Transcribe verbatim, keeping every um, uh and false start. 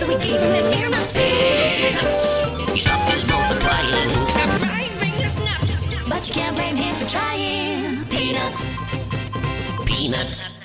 we gave him an earmuffs. Peanuts. He stopped his multiplying. Stop driving us nuts. But you can't blame him for trying. Peanut. Peanut.